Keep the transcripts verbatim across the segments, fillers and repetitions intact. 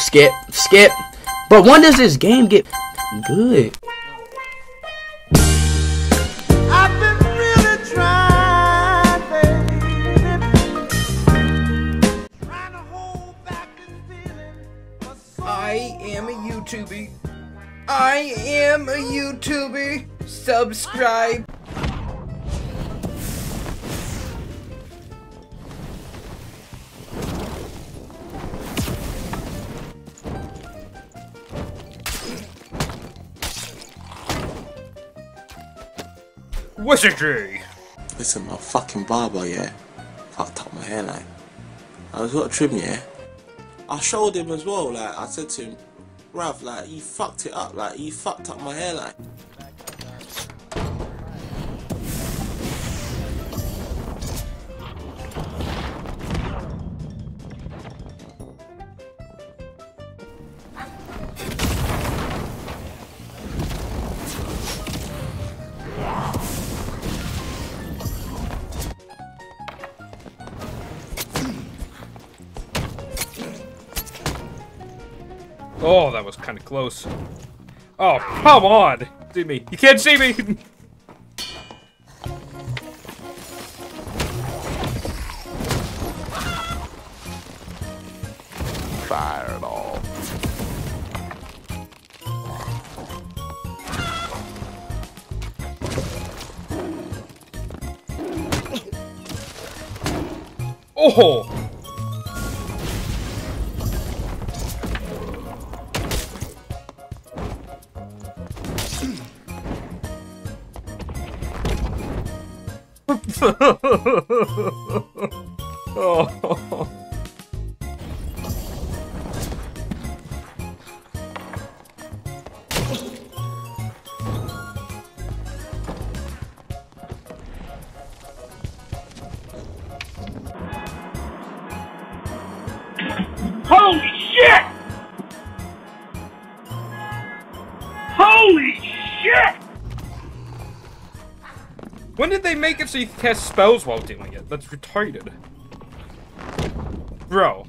skip, skip. But when does this game get good? I've been really trying, baby, trying to hold back this feeling for so I am a YouTuber. I am a YouTuber. Subscribe. Wizardry! Listen, my fucking barber, yeah, fucked up my hairline. I was got to trim, yeah. I showed him as well, like, I said to him, Rav, like, you fucked it up, like, you fucked up my hairline. Oh, that was kind of close. Oh, come on! See me. You can't see me! Fire it all. Oh! Oh. Holy shit! Holy shit! When did they make it so you can cast spells while doing it? That's retarded. Bro.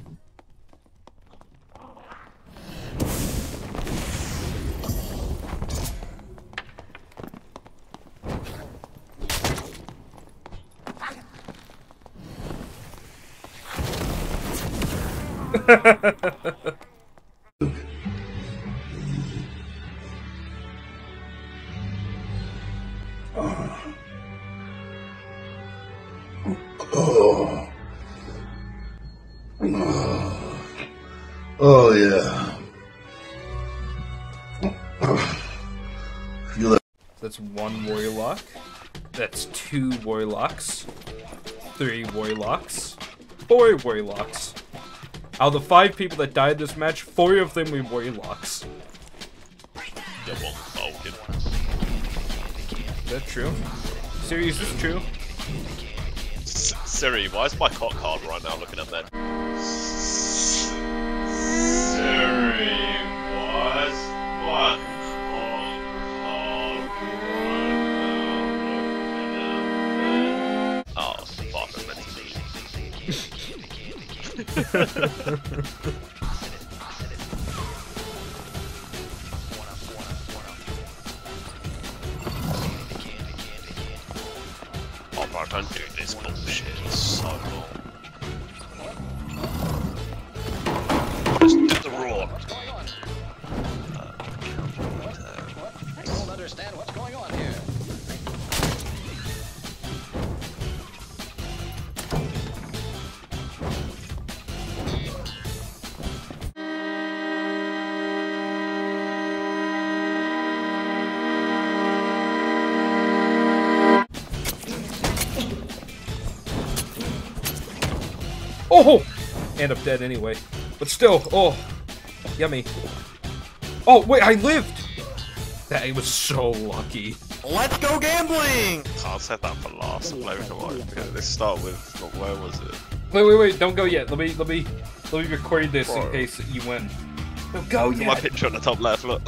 Oh. Oh. Oh yeah. Feel that. That's one warlock. That's two warlocks. Three warlocks. Four warlocks. Out of the five people that died this match, four of them were warlocks. Is that true? Siri, is this true? S Siri, why is my cock hard right now looking at that? Siri, why is my cock hard right now looking at that? Oh, fuck, I'm meant to leave. I don't do this bullshit, it's so long. Just do the raw. I don't understand what's going on here. Oh! End up dead anyway. But still, oh. Yummy. Oh, wait, I lived! That was so lucky. Let's go gambling! I'll set that for last. Let's start with, where was it? Wait, wait, wait, don't go yet. Let me, let me, let me record this Bro. in case you win. Don't go yet! My picture on the top left, look.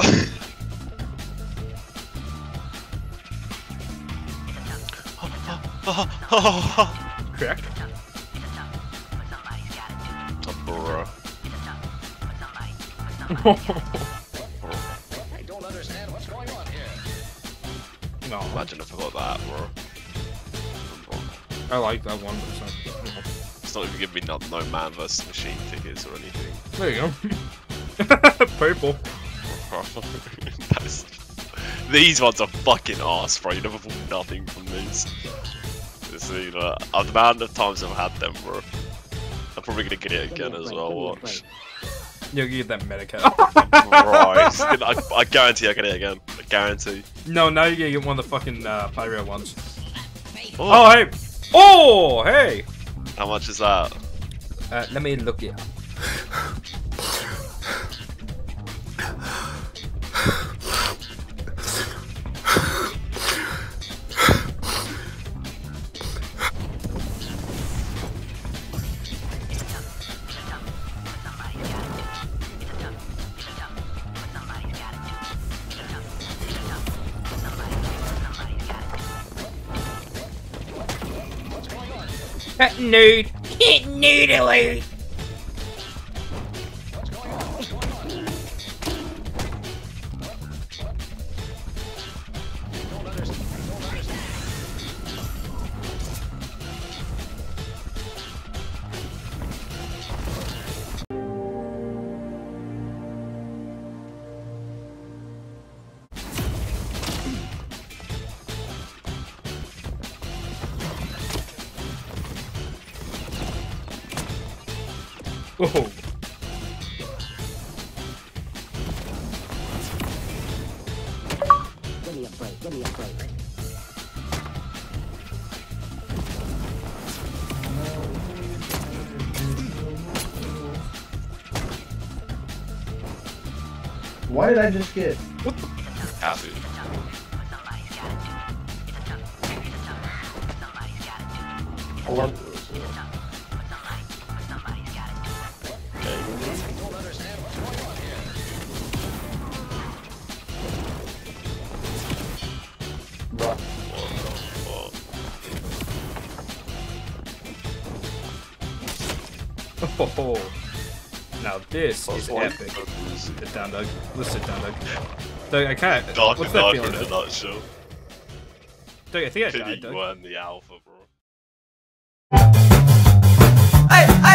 Correct. Oh, bro. I don't understand what's going on here. No, Imagine if I got that, bro. I like that one, but it's not, you know. It's not even giving me no, no man versus machine tickets or anything. There you go. Purple. That's, these ones are fucking arse, bro. You never pull nothing from these. This, you know, the amount of times I've had them, bro. I'm probably gonna get it again as well. Watch. You'll get that Medicat. Right. I, I guarantee I get it again. I guarantee. No, now you're gonna get one of the fucking uh, Pyro ones. Oh. Oh, hey! Oh, hey! How much is that? Uh, let me look it. Nude. Noodly. Oh. Give me a break, give me a break. Why did I just get? What the? Happy. I love Oh, now this is epic. Sit down, Doug. Let's sit down, Doug. Doug, I can't. Dark What's and that dark feeling? in a nutshell. Doug, I think I Could died, you Doug. won the alpha, bro. I, I